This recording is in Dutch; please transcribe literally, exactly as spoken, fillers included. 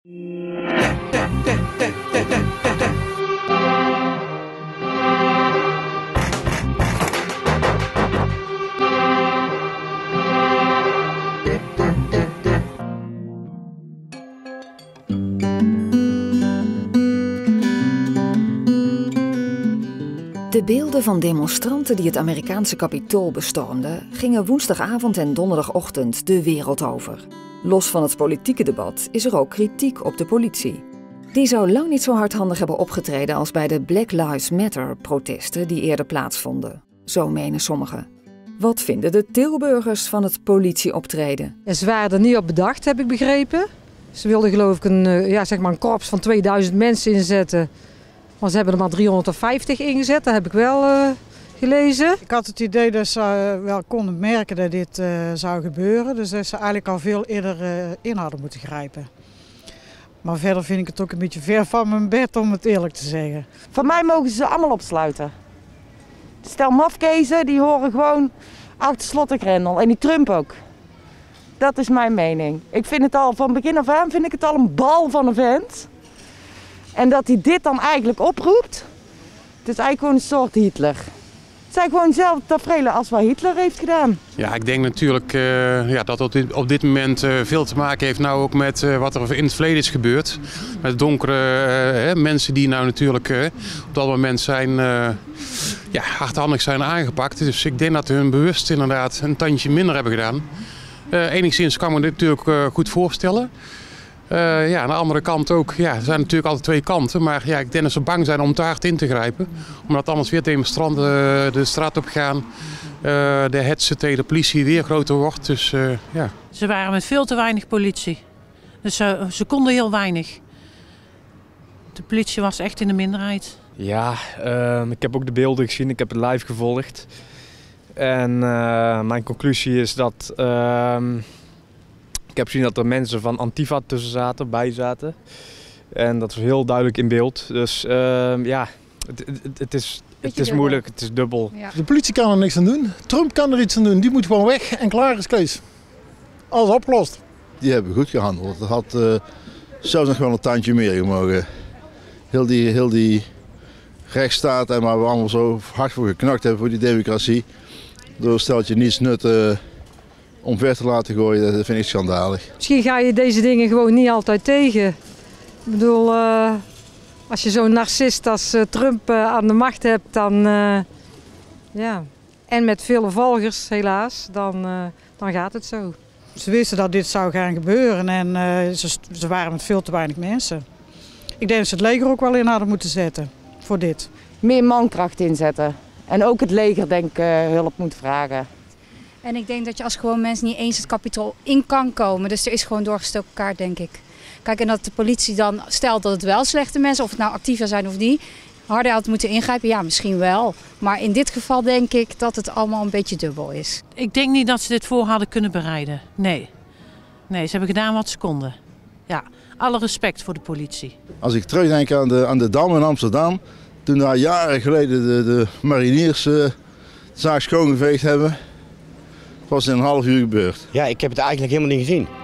De beelden van demonstranten die het Amerikaanse Capitool bestormden gingen woensdagavond en donderdagochtend de wereld over. Los van het politieke debat is er ook kritiek op de politie. Die zou lang niet zo hardhandig hebben opgetreden als bij de Black Lives Matter-protesten die eerder plaatsvonden. Zo menen sommigen. Wat vinden de Tilburgers van het politieoptreden? Ja, ze waren er niet op bedacht, heb ik begrepen. Ze wilden geloof ik een, ja, zeg maar een korps van tweeduizend mensen inzetten. Maar ze hebben er maar driehonderdvijftig ingezet, dat heb ik wel uh, gelezen. Ik had het idee dat ze uh, wel konden merken dat dit uh, zou gebeuren. Dus dat ze eigenlijk al veel eerder uh, in hadden moeten grijpen. Maar verder vind ik het ook een beetje ver van mijn bed, om het eerlijk te zeggen. Van mij mogen ze allemaal opsluiten. Stel mafkezen, die horen gewoon achter slot en grendel. En die Trump ook. Dat is mijn mening. Ik vind het al, van begin af aan vind ik het al een bal van een vent. En dat hij dit dan eigenlijk oproept, het is eigenlijk gewoon een soort Hitler. Het zijn gewoon dezelfde taferelen als wat Hitler heeft gedaan. Ja, ik denk natuurlijk uh, ja, dat op dit, op dit moment uh, veel te maken heeft nou ook met uh, wat er in het verleden is gebeurd. Met donkere uh, mensen die nou natuurlijk uh, op dat moment zijn, uh, ja, hardhandig zijn aangepakt. Dus ik denk dat hun bewust inderdaad een tandje minder hebben gedaan. Uh, enigszins kan ik me dit natuurlijk uh, goed voorstellen. Uh, ja, aan de andere kant ook. Ja, er zijn natuurlijk altijd twee kanten. Maar ja, ik denk dat ze bang zijn om te hard in te grijpen. Omdat anders weer demonstranten uh, de straat op gaan. Uh, de hetze tegen de politie weer groter wordt. Dus, uh, ja. Ze waren met veel te weinig politie. Dus uh, ze konden heel weinig. De politie was echt in de minderheid. Ja, uh, ik heb ook de beelden gezien. Ik heb het live gevolgd. En uh, mijn conclusie is dat... Uh, Ik heb gezien dat er mensen van Antifa tussen zaten, bij zaten. En dat was heel duidelijk in beeld. Dus uh, ja, het, het, het is, het is moeilijk, het is dubbel. Ja. De politie kan er niks aan doen. Trump kan er iets aan doen. Die moet gewoon weg en klaar is Kees. Alles opgelost. Die hebben goed gehandeld. Dat had uh, zelfs nog wel een tandje meer gemogen. Heel die, heel die rechtsstaat en waar we allemaal zo hard voor geknakt hebben voor die democratie. Door steltje niets nutten omver te laten gooien, dat vind ik schandalig. Misschien ga je deze dingen gewoon niet altijd tegen. Ik bedoel, uh, als je zo'n narcist als uh, Trump uh, aan de macht hebt, dan, uh, ja, en met vele volgers helaas, dan, uh, dan gaat het zo. Ze wisten dat dit zou gaan gebeuren en uh, ze, ze waren met veel te weinig mensen. Ik denk dat ze het leger ook wel in hadden moeten zetten voor dit. Meer mankracht inzetten. En ook het leger denk ik uh, hulp moet vragen. En ik denk dat je als gewoon mensen niet eens het Capitool in kan komen. Dus er is gewoon doorgestoken kaart, denk ik. Kijk, en dat de politie dan stelt dat het wel slechte mensen, of het nou actiever zijn of niet, harder had moeten ingrijpen, ja, misschien wel. Maar in dit geval denk ik dat het allemaal een beetje dubbel is. Ik denk niet dat ze dit voor hadden kunnen bereiden. Nee. Nee, ze hebben gedaan wat ze konden. Ja, alle respect voor de politie. Als ik terugdenk aan de, aan de Dam in Amsterdam, toen daar jaren geleden de, de mariniers uh, de zaak schoongeveegd hebben, was in een half uur gebeurd. Ja, ik heb het eigenlijk helemaal niet gezien.